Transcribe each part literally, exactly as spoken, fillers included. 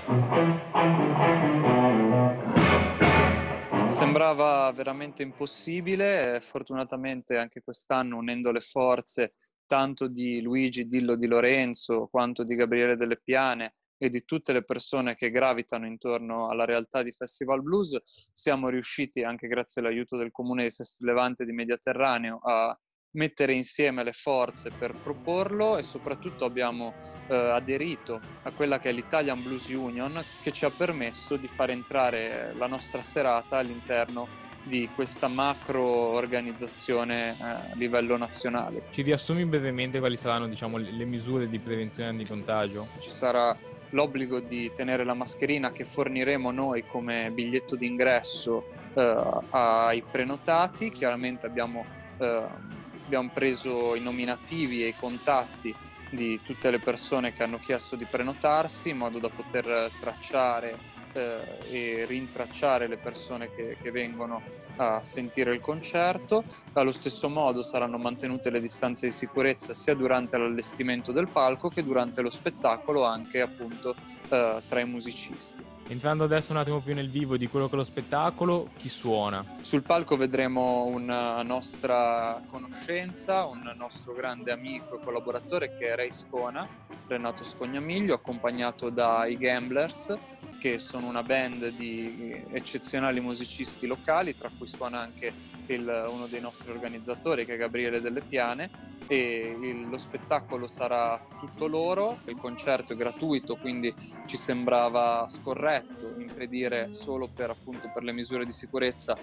Sembrava veramente impossibile, fortunatamente anche quest'anno, unendo le forze tanto di Luigi Dillo Di Lorenzo, quanto di Gabriele Delle Piane e di tutte le persone che gravitano intorno alla realtà di Festival Blues, siamo riusciti, anche grazie all'aiuto del Comune di Sesti Levante e di Mediaterraneo, a mettere insieme le forze per proporlo, e soprattutto abbiamo eh, aderito a quella che è l'Italian Blues Union, che ci ha permesso di far entrare la nostra serata all'interno di questa macro organizzazione eh, a livello nazionale. Ci riassumi brevemente quali saranno, diciamo, le misure di prevenzione di contagio? Ci sarà l'obbligo di tenere la mascherina, che forniremo noi come biglietto d'ingresso eh, ai prenotati. Chiaramente abbiamo, eh, abbiamo preso i nominativi e i contatti di tutte le persone che hanno chiesto di prenotarsi, in modo da poter tracciare eh, e rintracciare le persone che, che vengono a sentire il concerto. Allo stesso modo saranno mantenute le distanze di sicurezza sia durante l'allestimento del palco che durante lo spettacolo, anche appunto eh, tra i musicisti. Entrando adesso un attimo più nel vivo di quello che è lo spettacolo, chi suona? Sul palco vedremo una nostra conoscenza, un nostro grande amico e collaboratore che è Ray Scona, Renato Scognamiglio, accompagnato dai Gamblers, che sono una band di eccezionali musicisti locali, tra cui suona anche il, uno dei nostri organizzatori, che è Gabriele Delle Piane, e il, lo spettacolo sarà tutto loro. Il concerto è gratuito, quindi ci sembrava scorretto impedire, solo per appunto per le misure di sicurezza,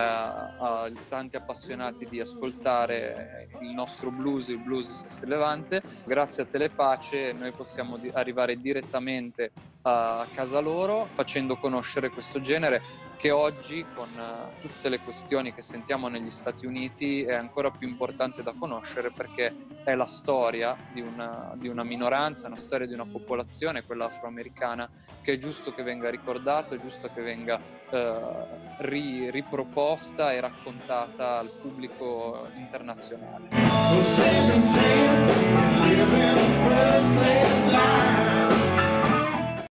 a, a tanti appassionati di ascoltare il nostro blues, il blues di Sesti Levante. Grazie a Telepace noi possiamo di, arrivare direttamente a casa loro, facendo conoscere questo genere che oggi, con uh, tutte le questioni che sentiamo negli Stati Uniti, è ancora più importante da conoscere, perché è la storia di una, di una minoranza, una storia di una popolazione, quella afroamericana, che è giusto che venga ricordata, è giusto che venga uh, ri, riproposta e raccontata al pubblico internazionale.